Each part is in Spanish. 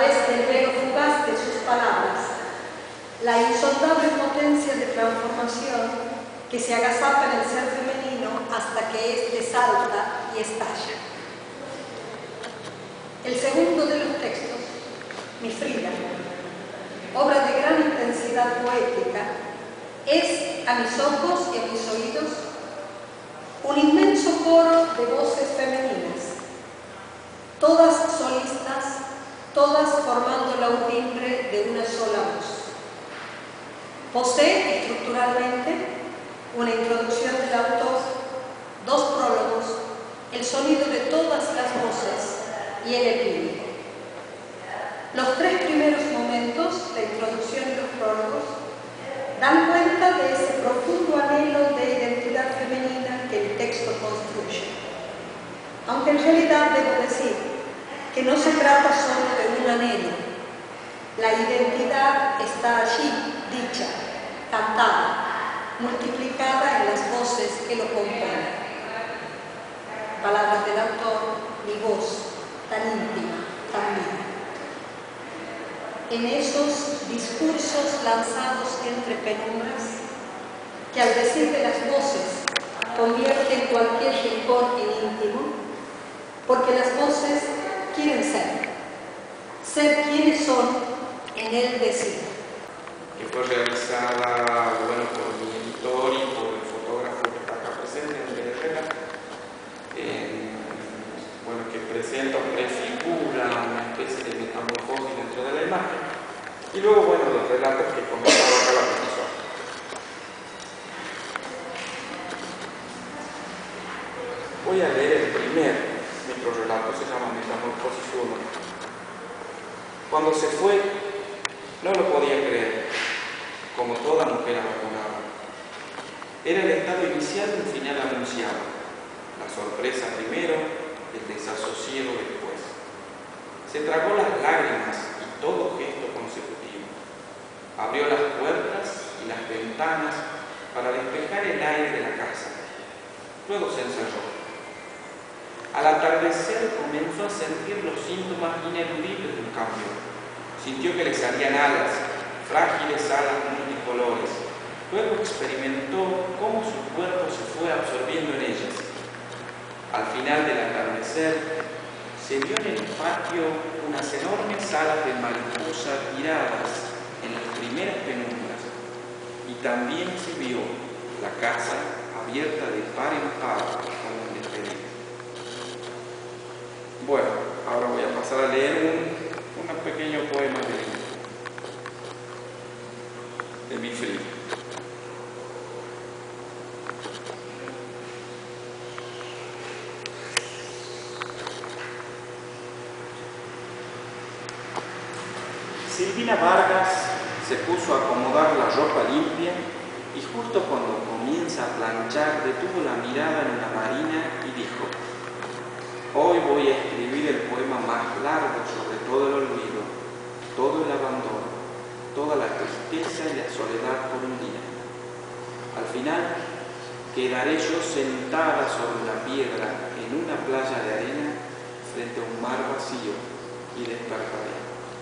través del velo fugaz de sus palabras, la insondable potencia de transformación que se agazapa en el ser femenino hasta que éste salta y estalla. El segundo de los textos, Mi Frida, obra de gran intensidad poética, es a mis ojos y a mis oídos un inmenso coro de voces femeninas, todas solistas, todas formando la timbre de una sola voz. Posee estructuralmente una introducción del autor, dos prólogos, el sonido de todas las voces y el epílogo. Los tres primeros momentos, la introducción y los prólogos, dan cuenta de ese profundo anhelo de identidad femenina que el texto construye. Aunque en realidad debo decir que no se trata solo de un anhelo. La identidad está allí, dicha, cantada, multiplicada en las voces que lo componen. Palabras del autor, mi voz, tan íntima, tan viva. En esos discursos lanzados entre penumbras, que al decir de las voces convierten cualquier rincón en íntimo, porque las voces quieren ser quienes son en el decir. Que fue realizada por mi editor y por el fotógrafo que está acá presente, Andrés Herrera, que presenta o prefigura una especie de metamorfosis dentro de la imagen. Y luego, los relatos que comentaba acá la profesora. Voy a leer el primer microrrelato, se llama Metamorfosis 1. Cuando se fue, no lo podía creer, como toda mujer abandonada. Era el estado inicial de un final anunciado, la sorpresa primero, el desasosiego después. Se tragó las lágrimas y todo gesto consecutivo. Abrió las puertas y las ventanas para despejar el aire de la casa. Luego se encerró. Al atardecer comenzó a sentir los síntomas ineludibles de un cambio. Sintió que le salían alas, frágiles alas multicolores. Luego experimentó cómo su cuerpo se fue absorbiendo en ellas. Al final del atardecer, se vio en el patio unas enormes alas de mariposa tiradas en las primeras penumbras. Y también se vio la casa abierta de par en par como un despedida. Ahora voy a pasar a leer un pequeño poema de Mi Frida. Silvina Vargas se puso a acomodar la ropa limpia y justo cuando comienza a planchar detuvo la mirada en una marina y dijo: hoy voy a escribir el poema más largo sobre todo el olvido, todo el abandono, toda la tristeza y la soledad por un día. Al final, quedaré yo sentada sobre una piedra en una playa de arena frente a un mar vacío y despertaré.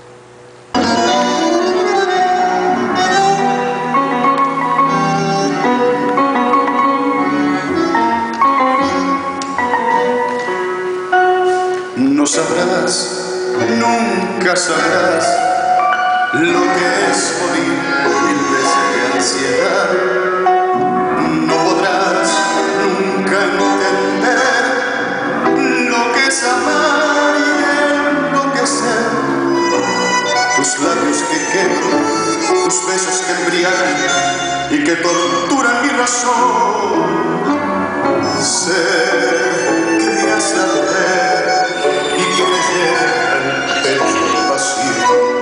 No sabrás, nunca sabrás lo que es morir 1000 veces de ansiedad. No podrás nunca entender lo que es amar y enloquecer. Tus labios que queman, tus besos que embriagan y que torturan mi razón. Sé que me has de ver y que me llena el pecho vacío.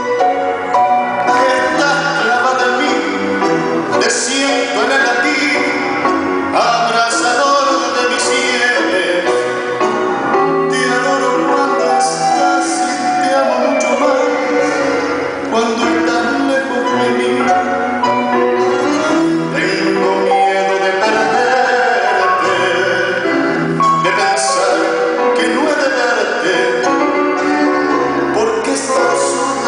Estás clavada en mí, te siento en el latir, abrazador de mis sienes. Te adoro cuando estás y te amo mucho más cuando estás lejos de mí. Tengo miedo de perderte, de pensar que no he de verte, porque estás solo.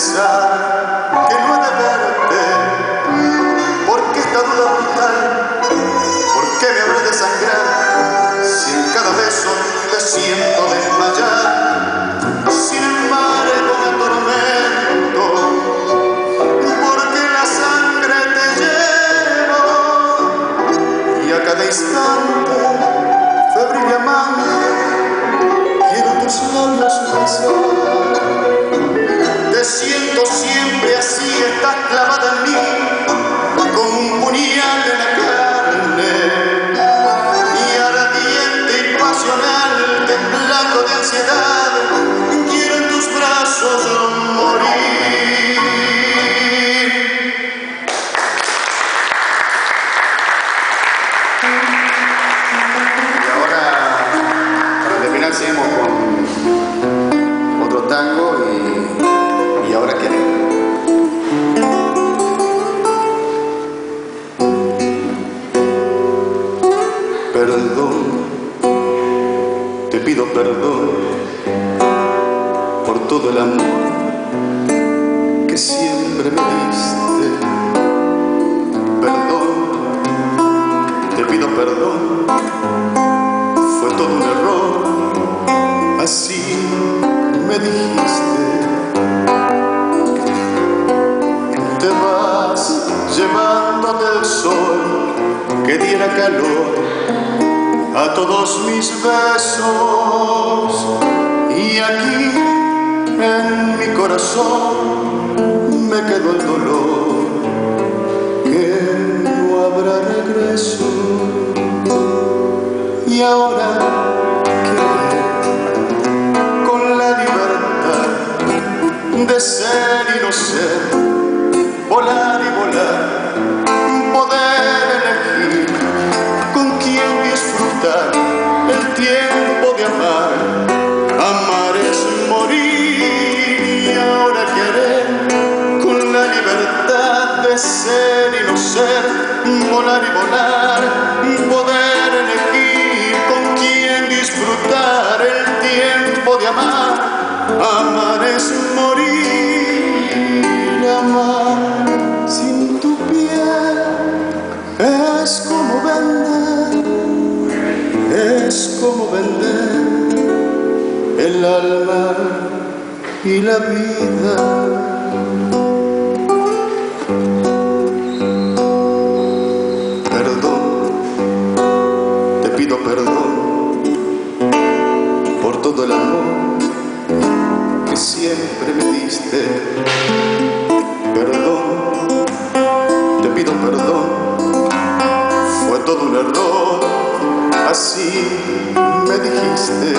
pensar que no he de verte. ¿Por qué esta duda brutal? ¿Por qué me habré de sangrar si en cada beso te siento desmayar? Sin embargo me atormento porque la sangre te llevo y a cada instante, febril y amante, quiero tus labios besar. Te siento siempre así, estás clavada en mí como un puñal en la carne, y ardiente y pasional, temblando de ansiedad, quiero en tus brazos morir. Y ahora, para terminar, seguimos con otro tango y ahora queremos. Perdón, te pido perdón por todo el amor que siempre me diste. Perdón, te pido perdón, fue todo un error, así me dijiste. Te vas llevando del sol que diera calor a todos mis besos, y aquí en mi corazón me quedó el dolor que no habrá regreso. Y ahora que con la libertad de ser y no ser, volar y volar, poder elegir con quién disfrutar el tiempo de amar. Amar es morir, y ahora que haré con la libertad de ser y no ser, volar y volar, poder elegir con quién disfrutar el tiempo de amar. Amar es morir, amar sin tu piel es como vender, es como vender el alma y la vida. Perdón, te pido perdón por todo el amor que siempre me diste. Perdón, te pido perdón, fue todo un error, así me dijiste.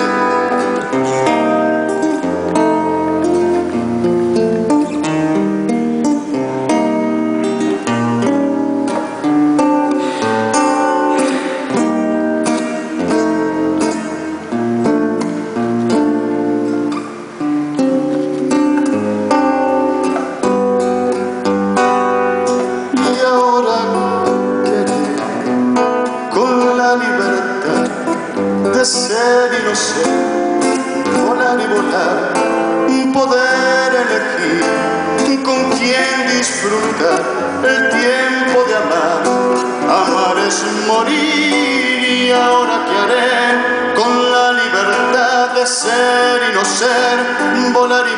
Ser y no ser, volar y volar, poder elegir con quién disfrutar el tiempo de amar. Amar es morir, y ahora que haré con la libertad de ser y no ser, volar y